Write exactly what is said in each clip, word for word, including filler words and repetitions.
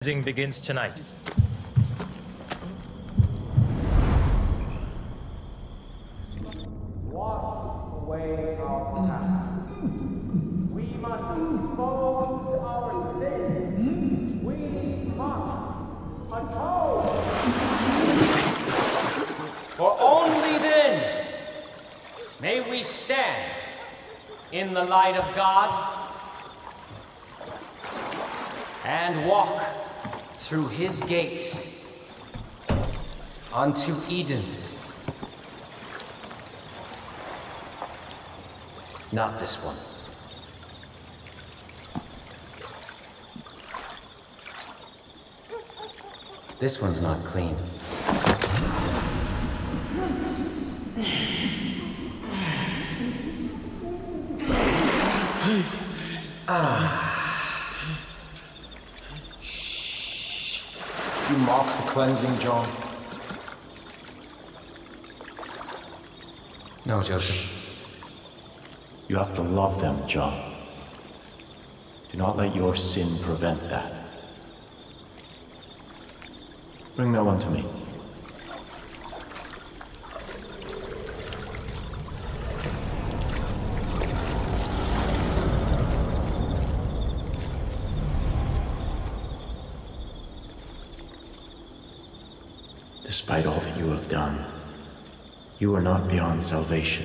Cleansing begins tonight. Wash away our past. We must expose our sins. We must atone. For only then may we stand in the light of God and walk through his gates unto Eden. Not this one. This one's not clean. Ah. You mock the cleansing, John. No, Joseph. You have to love them, John. Do not let your sin prevent that. Bring that one to me. Despite all that you have done, you are not beyond salvation.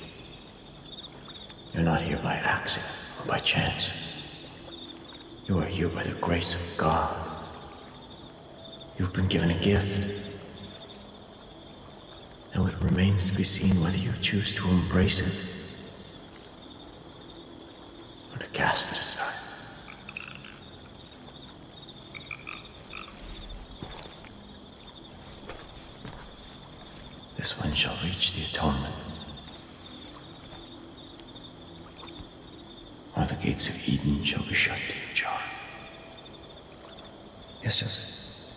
You're not here by accident or by chance. You are here by the grace of God. You've been given a gift. Now it remains to be seen whether you choose to embrace it or to cast it aside. This one shall reach the atonement, or the gates of Eden shall be shut to you, John. Yes, Joseph.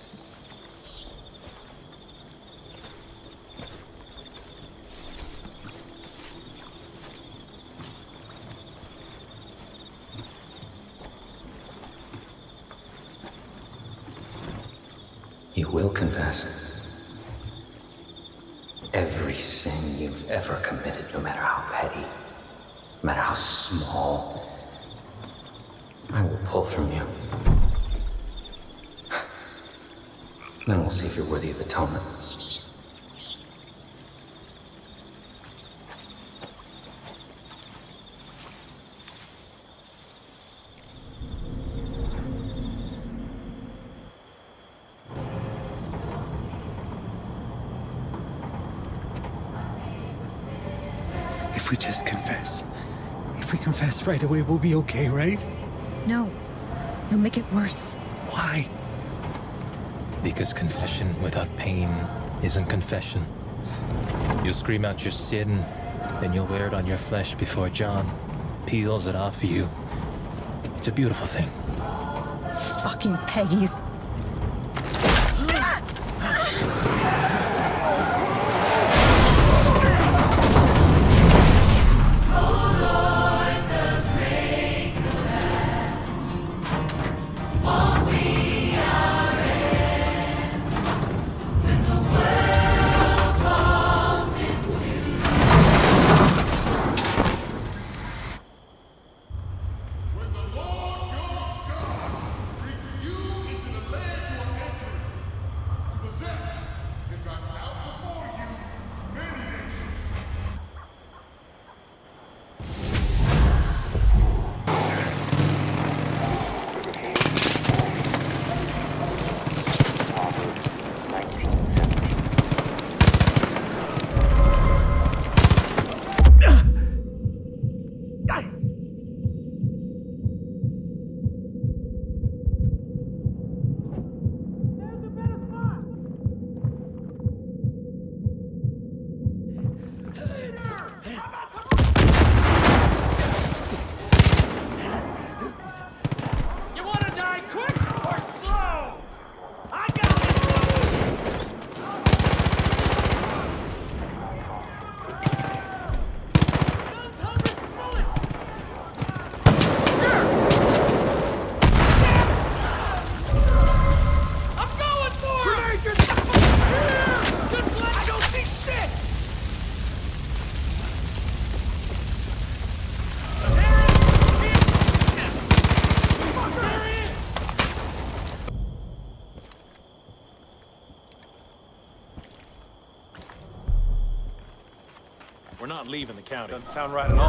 You will confess every sin you've ever committed, no matter how petty, no matter how small. I will pull from you. Then we'll see if you're worthy of atonement. If we just confess. If we confess right away, we'll be okay, right? No. You'll make it worse. Why? Because confession without pain isn't confession. You'll scream out your sin, then you'll wear it on your flesh before John peels it off you. It's a beautiful thing. Fucking Peggies. We're not leaving the county. Doesn't sound right at all.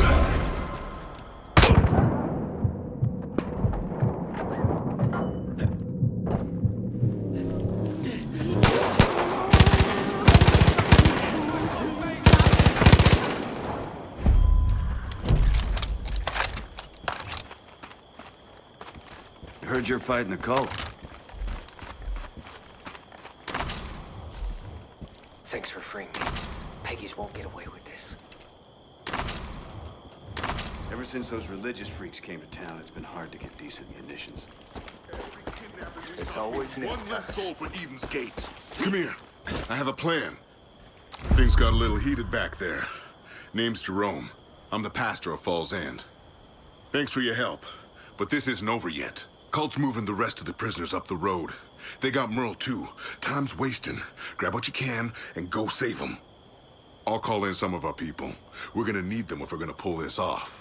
Heard you're fighting the cult. Thanks for freeing me. Peggy's won't get away with this. Ever since those religious freaks came to town, it's been hard to get decent munitions. It's always next One less soul for Eden's gates. Come here. I have a plan. Things got a little heated back there. Name's Jerome. I'm the pastor of Falls End. Thanks for your help, but this isn't over yet. Cult's moving the rest of the prisoners up the road. They got Merle, too. Time's wasting. Grab what you can and go save them. I'll call in some of our people. We're gonna need them if we're gonna pull this off.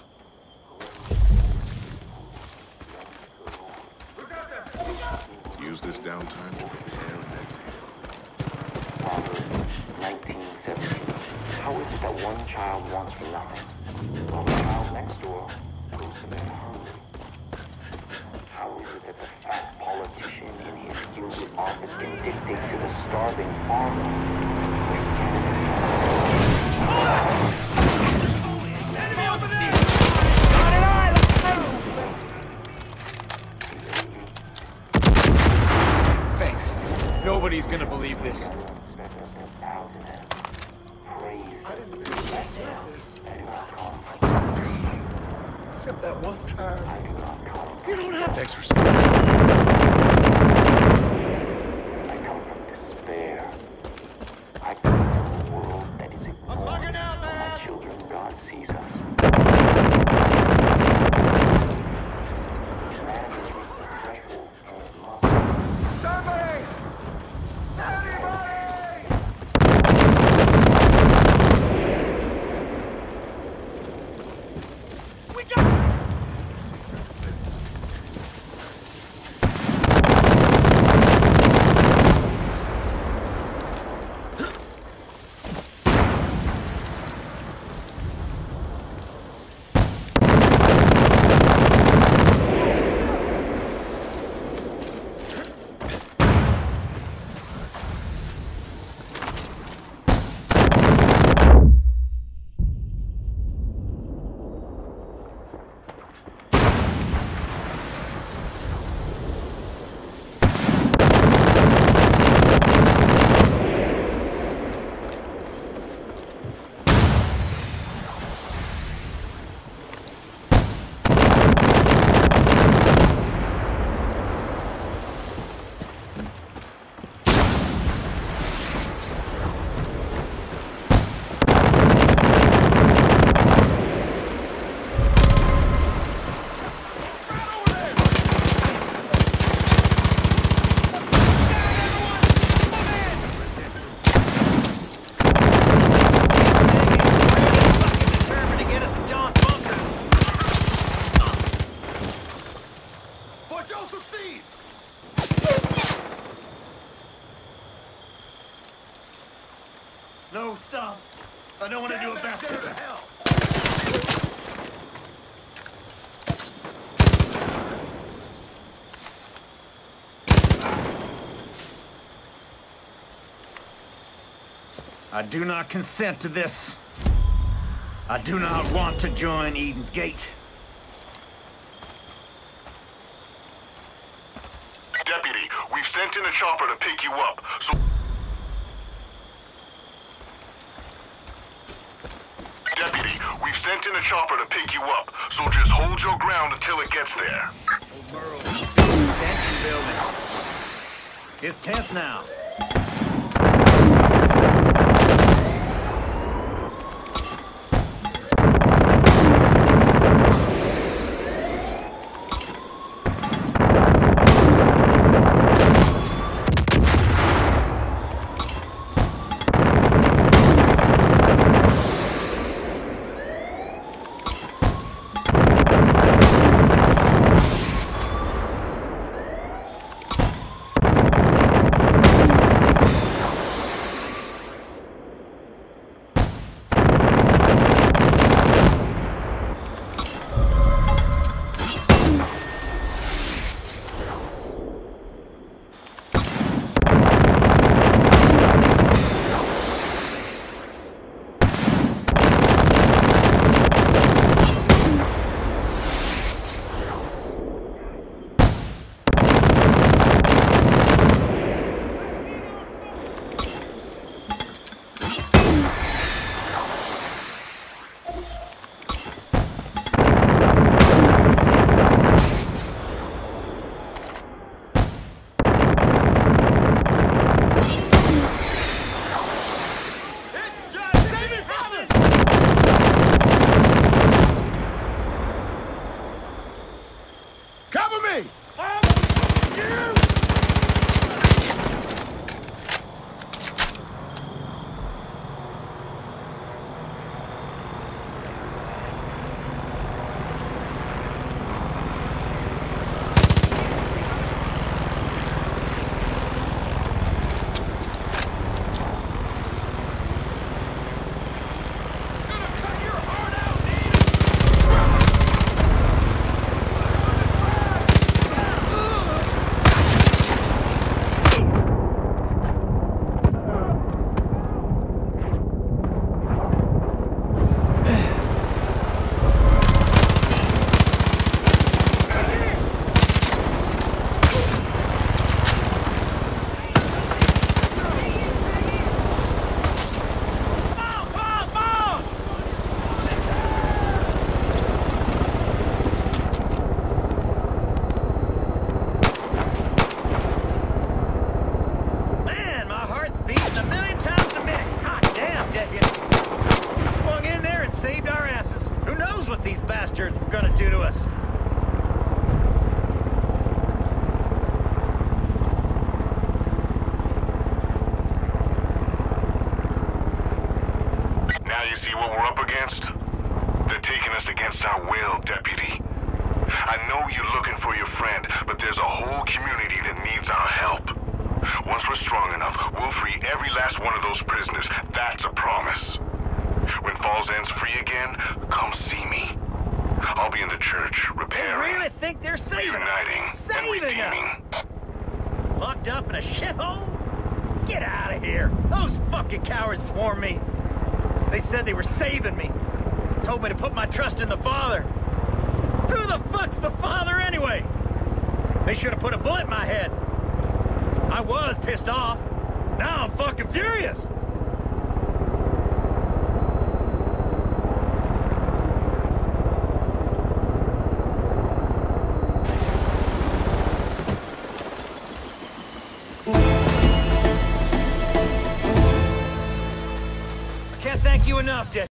Use this downtime to prepare and exhale. Proverbs nineteen seventeen. How is it that one child wants for nothing, while the child next door goes to bed hungry? How is it that the fat politician in his gilded office can dictate to the starving farmer where enemy over there! Got an eye! Thanks. Nobody's gonna believe this. Except that one time. You don't have to exercise. I come from despair. I come to a world that is ignored. My children, God sees us. Somebody! Anybody! We got. No, stop. I don't want to do it back there. Hell. I do not consent to this. I do not want to join Eden's Gate. Deputy, we've sent in a chopper to pick you up, so... Deputy, we've sent in a chopper to pick you up, so just hold your ground until it gets there. Old Merle, detention building. It's tense now. against? They're taking us against our will, Deputy. I know you're looking for your friend, but there's a whole community that needs our help. Once we're strong enough, we'll free every last one of those prisoners. That's a promise. When Falls End's free again, come see me. I'll be in the church, repairing. They really think they're saving reuniting, us? Saving us? Locked up in a shithole? Get out of here. Those fucking cowards swarmed me. They said they were saving me. Told me to put my trust in the Father. Who the fuck's the Father anyway? They should have put a bullet in my head. I was pissed off. Now I'm fucking furious. I can't thank you enough, Deputy.